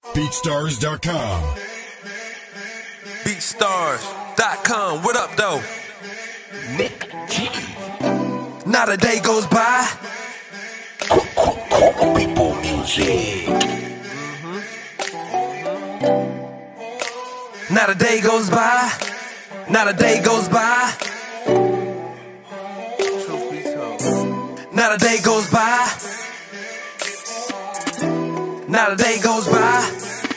BeatStars.com. BeatStars.com. What up, though? Nick Terrio. Not a day goes by. Peeple music. Not a day goes by. Not a day goes by. Not a day goes by. Not a day goes by.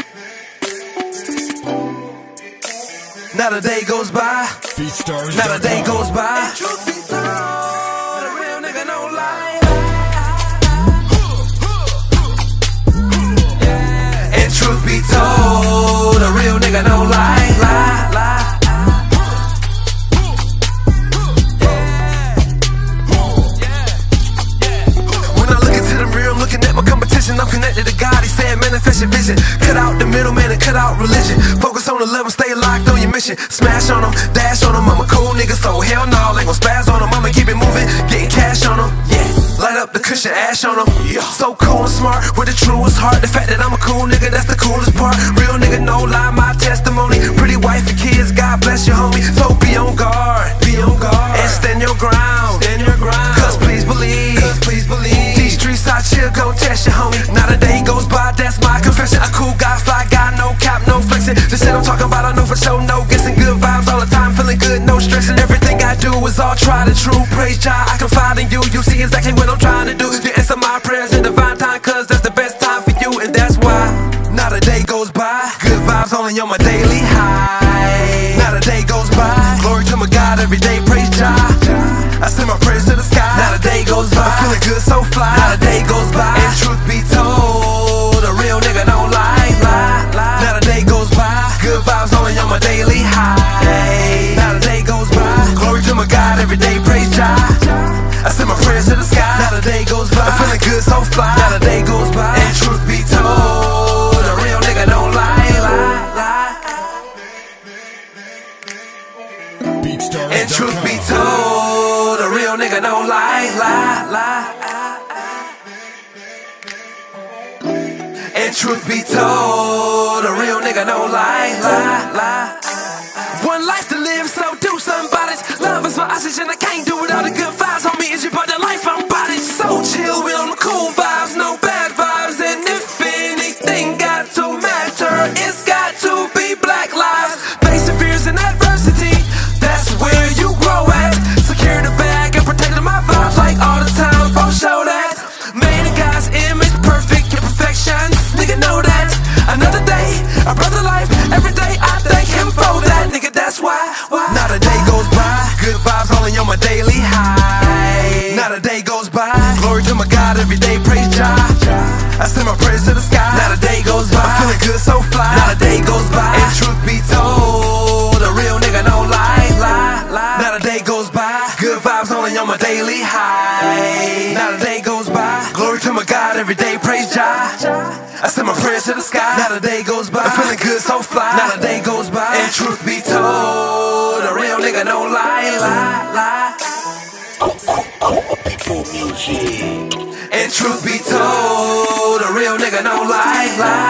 Not a day goes by. BeatStars.com. Not a day goes by. Truth be told, a real nigga don't lie. And truth be told, a real nigga don't lie. When I look into the mirror, I'm looking at my competition. I'm connected to God, he said manifest your vision. Cut out the middleman and cut out religion. Focus on the level, stay locked on your mission. Smash on them, dash on them, I'm a cool nigga, so hell no, ain't gon' spaz on them. I'ma keep it moving, getting cash on them, yeah. Light up the cushion, ash on them, yeah. So cool and smart, with the truest heart. The fact that I'm a cool nigga, that's the coolest part. Real nigga, no lie, my testimony. Pretty wife and kids, God bless you, homie. So be on guard, and stand your ground, cause please believe, these streets out here gon' test you, homie. Not a day goes by, that's my confession. A cool guy, fly guy, no cap, no flexing. The shit I'm talking about, I know for sure, no guessing. Good vibes all the time, feeling good, no stressing. Everything I do is all tried and true. Praise Jah, I confide in you. You see exactly what I'm trying to do. You answer my prayers in divine time, cause that's the best time for you. And that's why not a day goes by. Good vibes only on my daily high. Not a day goes by. Glory to my God every day, praise Jah. I send my prayers to the sky. Not a day goes by. I'm feeling good, so fly. Not a day goes by. And truth be told, a real nigga don't lie. Not a day goes by. Good vibes only on my daily high. Not a day goes by. Glory to my God every day, praise Jah. I send my prayers to the sky. Not a day goes by. I'm feeling good, so fly. Not a day goes by. And truth be told, a real nigga don't lie. And truth be told, a real nigga don't lie. And truth be told, a real nigga don't lie. One life to live, so do something about it. Love is my oxygen, I can't do without the good vibes. Homie, is you about the life I'm about it. So chill, we on the cool vibes, no bad vibes. And if anything got to matter, it's got to be black lives. Facing fears and adversity, that's where you grow at. Secure the bag and protecting my vibes like all the time, for show that. Made in God's image, perfect imperfections, nigga know that. Another day, a brother life, every day I thank him for that. Nigga, that's why. Not a day goes by. Good vibes only on my daily high. Not a day goes by. Glory to my God every day, praise Jah. I send my prayers to the sky. Not a day goes by. I'm feeling good, so fly. Not a day goes by. And truth be told, a real nigga don't lie. Not a day goes by. Good vibes only on my daily high. Not a day goes by. Glory to my God every day, praise Jah. I send my prayers to the sky. Not a day goes by. I'm feeling good, so fly. Not a day goes by. And truth be told, a real nigga don't lie. Peeple music. And truth be told, a real nigga don't lie.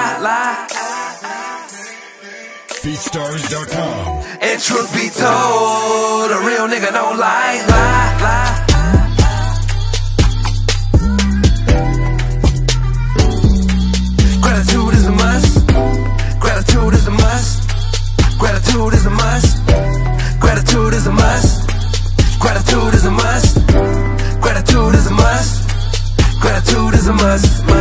BeatStars.com. And truth be told, a real nigga don't lie. Gratitude is a must. Gratitude is a must. Gratitude is a must. Gratitude is a must. Gratitude is a must. Gratitude is a must. Gratitude is a must.